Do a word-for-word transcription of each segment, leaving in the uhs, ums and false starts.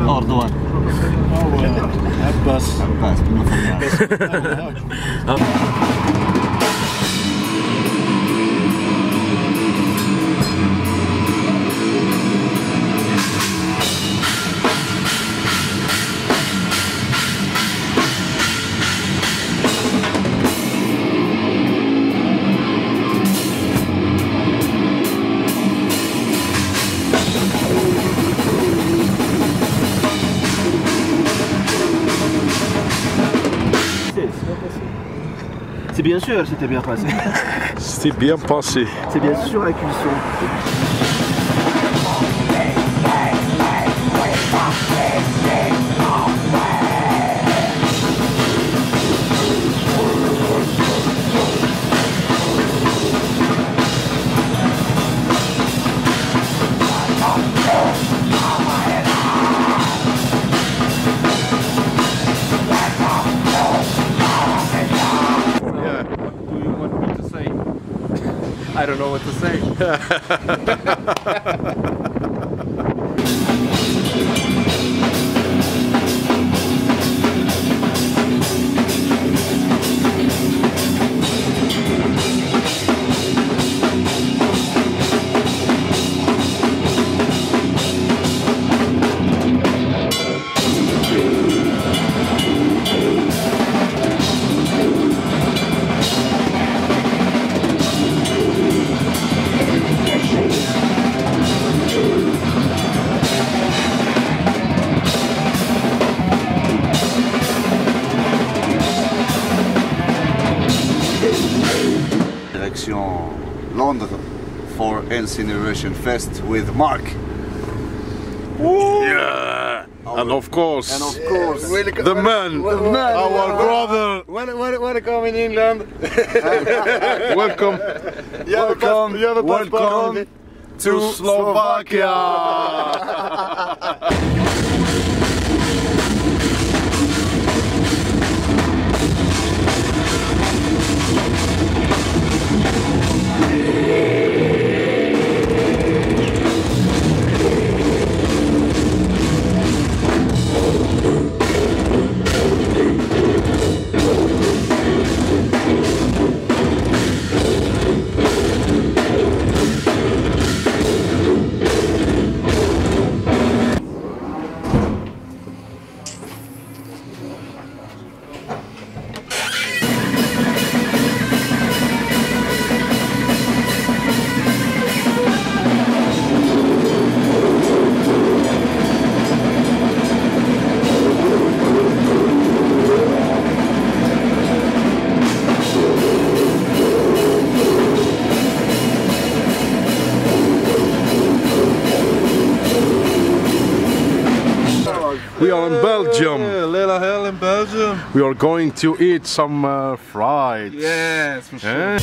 أردوان. عباس. عباس بن فريان. C'est bien sûr, c'était bien passé. C'était bien passé. C'est bien sûr la cuisson. I don't know what to say. London for Incineration Fest with Mark. Woo! Yeah! And of course, and of course, the man, the man our brother. When, when, when come in England. Welcome, welcome, welcome to Slovakia. We are in Belgium. Yeah, little hell in Belgium. We are going to eat some uh, fried. Yes, for sure. Eh?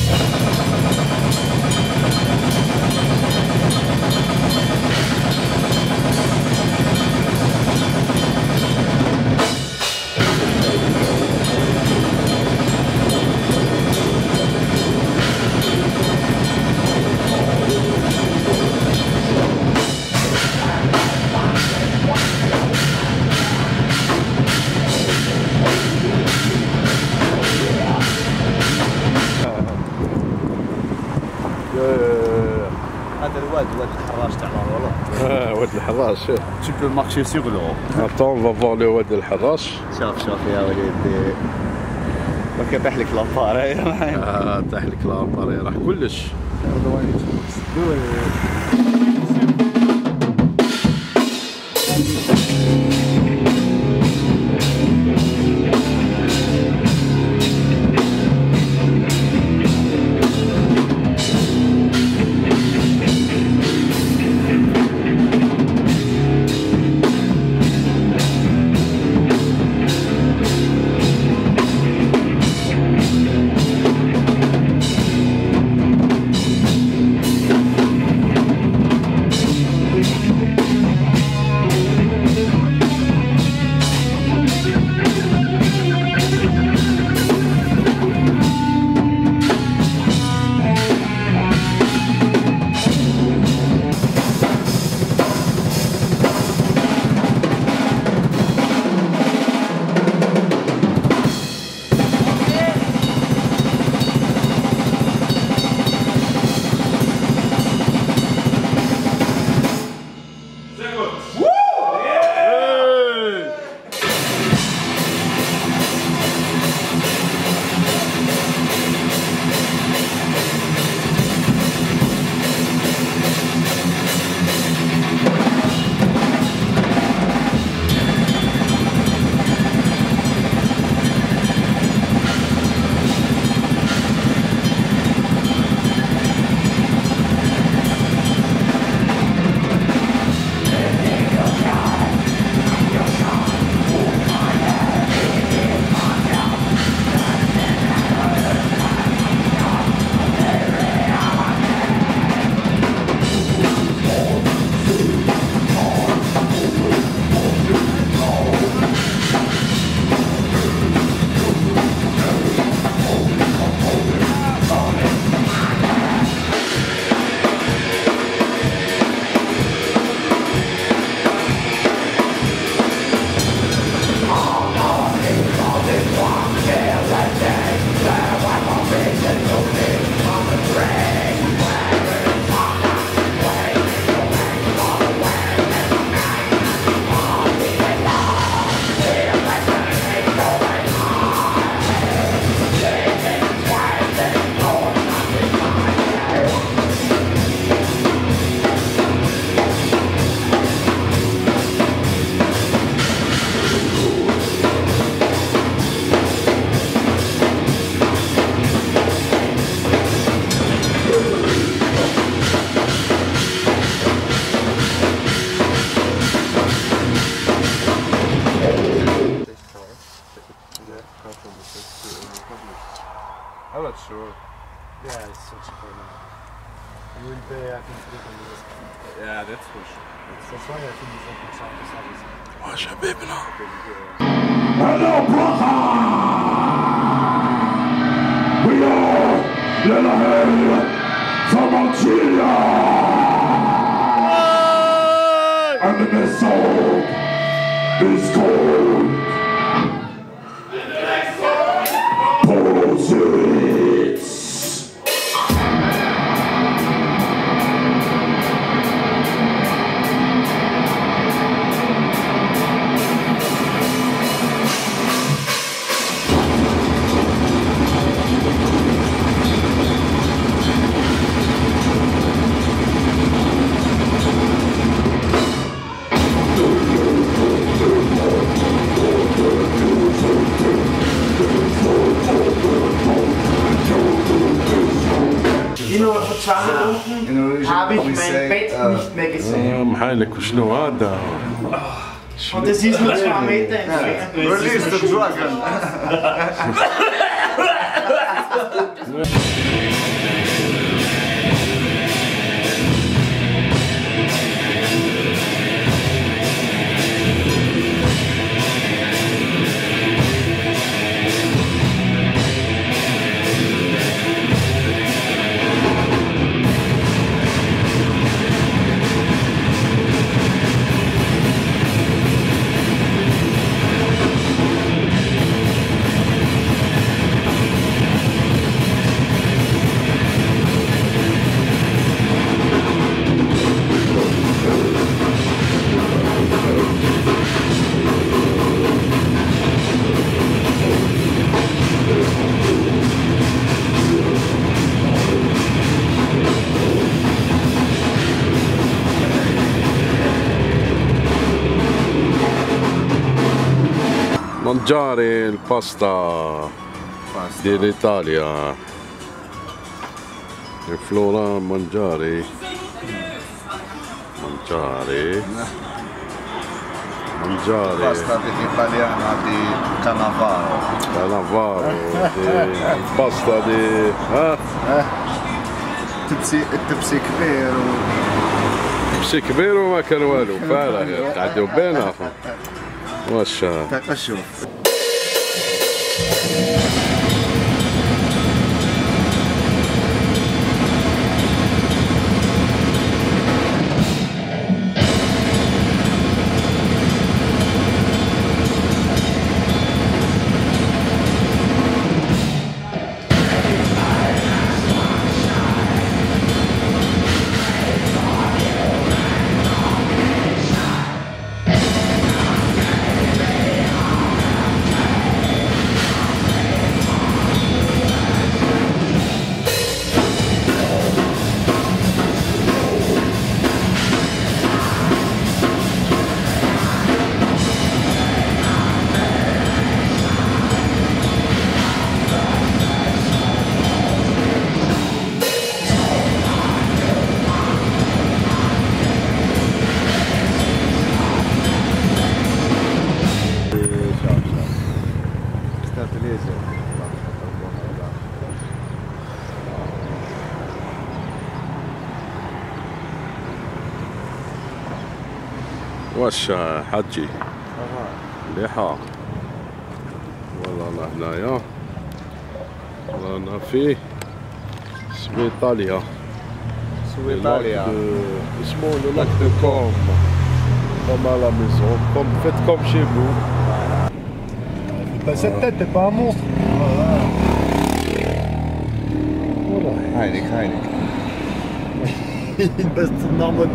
هذا الواد واد الحراش تاع والله. واد الحراش. Tu peux marcher sur l'eau. Attends, on va voir le واد الحراش. شوف شوف يا وليدي. وكا طاح لك لاباري. اه طاح لك لاباري راح كلش. sure. Yeah, it's such a cool man. And we'll pay, I think, three hundred years. Yeah, that's for sure. That's why I think he's like a chapter service. وشبابنا Hello, brother! We are Little Hell from Algeria! And the song is called Politics! In Norwegian, habe ich mein Bett nicht mehr gesehen. محالك وشنو هذا؟ Und es ist nur zwei Meter entfernt. Release the dragon! mangiare il pasta, Pasta. dell'Italia. Il Flora mangiare. Mangiare. Mangiare. Pasta italiana di Cannavaro. Cannavaro. di- Pasta di. Eh? Tibsi, tibsi kbir u بشي كبير وما كان والو فارغ تعدوا بينا واش taka xuf. واش حجي مليحة والله أنا هنايا رانا في سويطاليا Suitalia. اسمه لو لاك دو كوم كوم à la maison comme faites comme chez vous. Bah, cette tête, t'es pas un monstre. Heilig, heilig. Il baisse ton arme.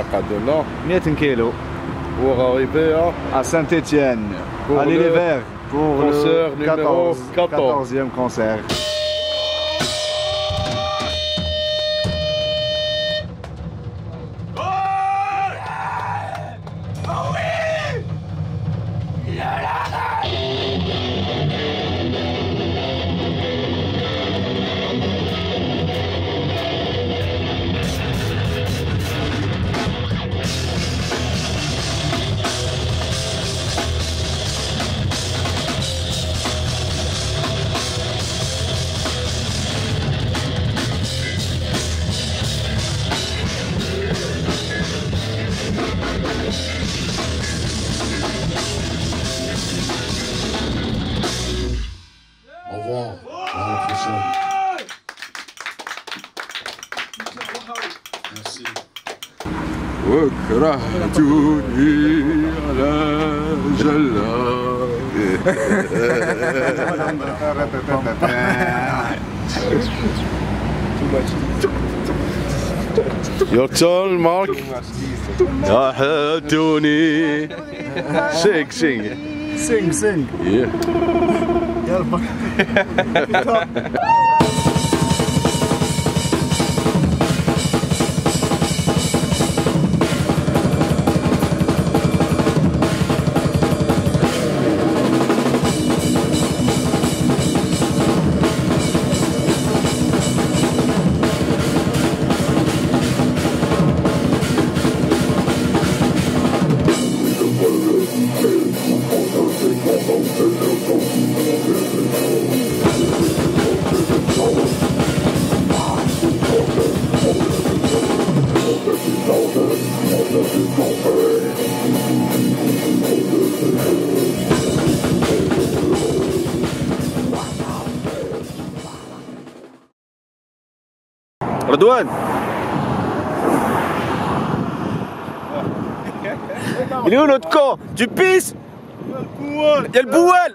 قعدنا مية كيلو pour arriver à à Saint-Étienne. Pour Allez le les Verts pour concert le numéro quatorze, quatorze. quatorzième concert. Au revoir. À la prochaine. Merci. وكرهتني على جلال. Your turn, Mark. رحتوني. Sing, sing. Sing, sing. Yeah. رضوان مليون كو tu pisses يا البوال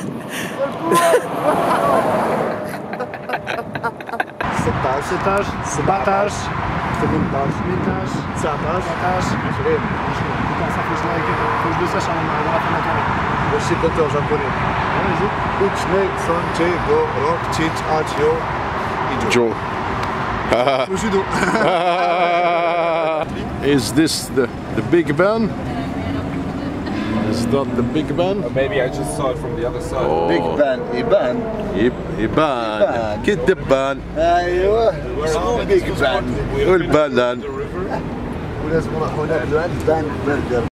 ستة عشر ستة عشر سبعة عشر ثمانية عشر ثمانية عشر تسعة عشر تسعة عشر عشرين Voici compteur japonais. Uchne, Sanche, Go, Rock, Chich, Achio, Joe. Judo. Is this the, the big band? Is that the big band? Or maybe I just saw it from the other side. Oh. Big Band, Iban. يبان كدبان ايوه اسمه بيج بان والبلان ولازم نروح هناك لعند بان برجر